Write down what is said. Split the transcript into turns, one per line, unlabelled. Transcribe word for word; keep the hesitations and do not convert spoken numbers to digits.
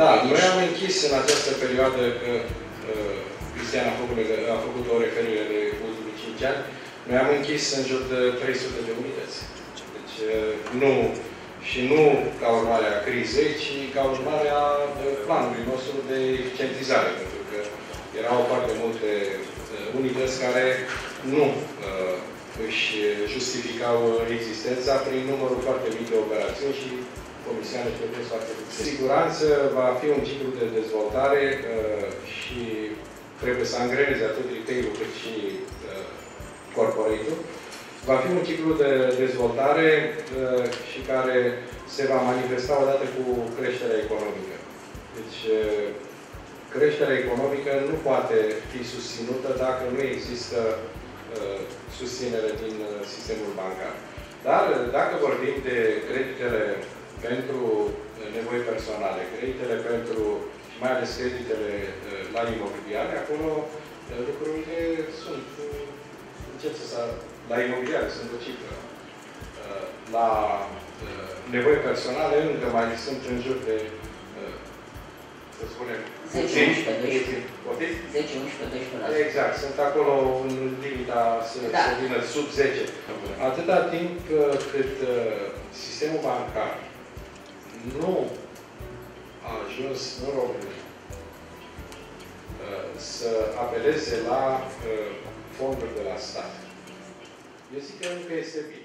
Da, noi am închis în această perioadă că uh, Cristian a făcut, a făcut o referire de ultimii cinci ani. Noi am închis în jur de trei sute de unități. Deci uh, nu, și nu ca urmare a crizei, ci ca urmare a planului nostru de eficientizare. Pentru că erau foarte multe uh, unități care nu uh, își justificau existența prin numărul foarte mic de operațiuni și comisioane plătesc foarte mic. Siguranță va fi un ciclu de dezvoltare uh, și trebuie să angreneze atât retail-ul cât și uh, corporate-ul. Va fi un ciclu de dezvoltare uh, și care se va manifesta odată cu creșterea economică. Deci, uh, creșterea economică nu poate fi susținută dacă nu există uh, susținere din uh, sistemul bancar. Dar, dacă vorbim de creditele pentru nevoi personale, creditele pentru, și mai ales creditele uh, la imobiliare, acolo uh, lucrurile sunt, uh, încep să sa, la imobiliare sunt o cifră. Uh, la uh, nevoi personale încă mai sunt în jur de, uh, să spunem,
zece, unsprezece, doisprezece. zece, unsprezece, doisprezece.
Exact, sunt acolo în limita să,
da.
să vină sub zece. Atâta timp uh, cât uh, sistemul bancar nu a ajuns în România uh, să apeleze la uh, fonduri de la stat. Eu zic că încă este bine.